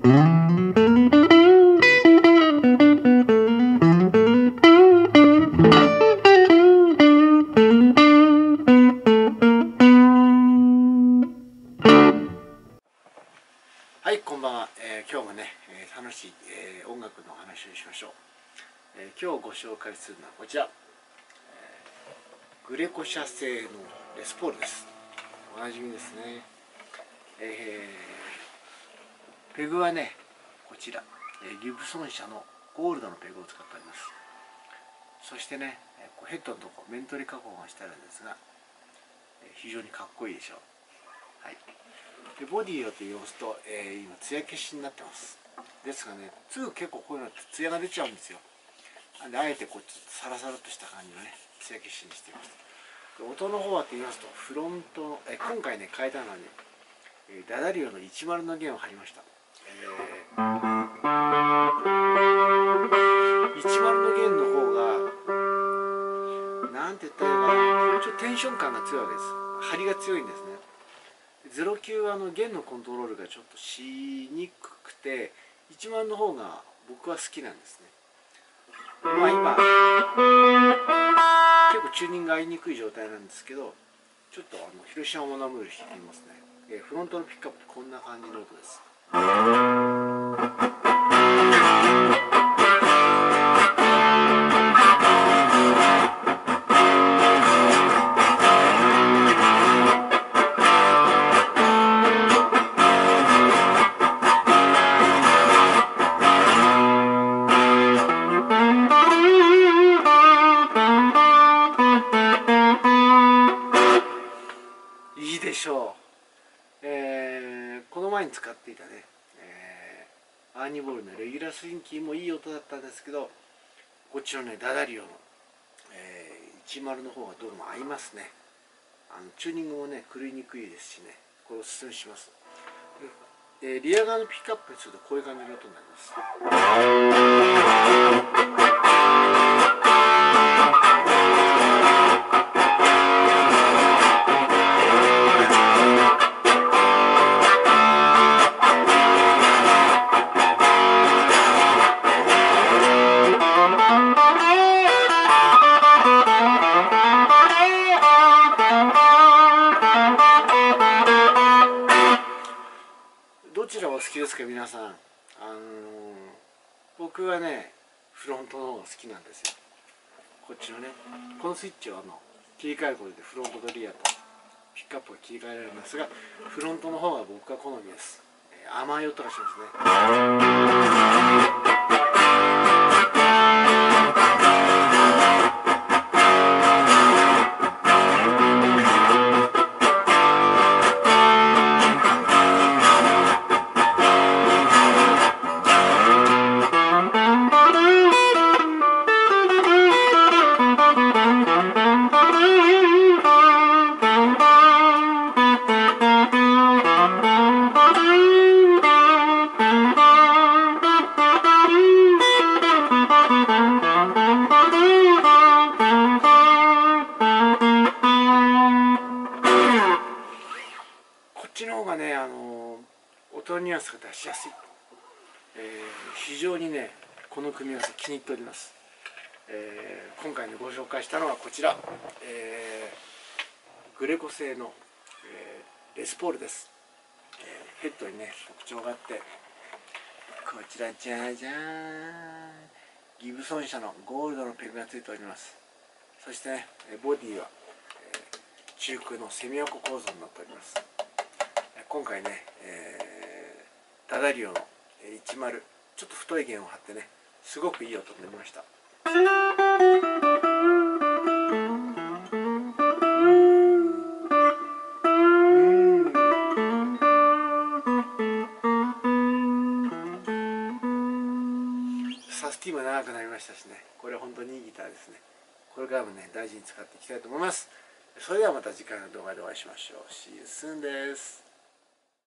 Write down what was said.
はい、こんばんは。今日もね、楽しい、音楽の話をしましょう。今日ご紹介するのはこちら、グレコ社製のレスポールです。おなじみですね。ペグはね、こちら、ギブソン社のゴールドのペグを使っております。そしてね、ヘッドのところ、面取り加工がしてあるんですが、非常にかっこいいでしょう。はい、でボディをと言いますと、今艶消しになってます。ですがね、すぐ結構こういうのって艶が出ちゃうんですよ。であえてこうちょっとサラサラとした感じのね艶消しにしています。で音の方はと言いますと、フロントの今回ね変えたのはね、ダダリオの10の弦を貼りました。10の弦の方がなんて言ったらいいかな、ちょっとテンション感が強いわけです。張りが強いんですね。09は弦のコントロールがちょっとしにくくて、10の方が僕は好きなんですね。まあ今結構チューニングが合いにくい状態なんですけど、ちょっと広島モナムール弾いてみますね。フロントのピックアップってこんな感じの音です。いいでしょう。この前に使っていたね、アーニボールのレギュラースリンキーもいい音だったんですけど、こっちのねダダリオの、10の方がどうも合いますね。チューニングもね狂いにくいですしね、これおすすめします。リア側のピックアップにするとこういう感じの音になります。どちらお好きですか皆さん。僕はねフロントの方が好きなんですよ。こっちのねこのスイッチを切り替えることでフロントとリアとピックアップが切り替えられますが、フロントの方が僕は好みです。甘い音がしますね。こっちの方がね、音のニュアンスが出しやすい。非常にね、この組み合わせ気に入っております。今回ね、ご紹介したのはこちら、グレコ製の、レスポールです。ヘッドにね、特徴があって、こちら、じゃじゃーん。ギブソン社のゴールドのペグがついております。そしてね、ボディは、中空のセミ横構造になっております。今回ね、ダダリオの10ちょっと太い弦を張ってね、すごくいい音になりました。サスティも長くなりましたしね、これ本当にいいギターですね。これからもね大事に使っていきたいと思います。それではまた次回の動画でお会いしましょう。See you soon です。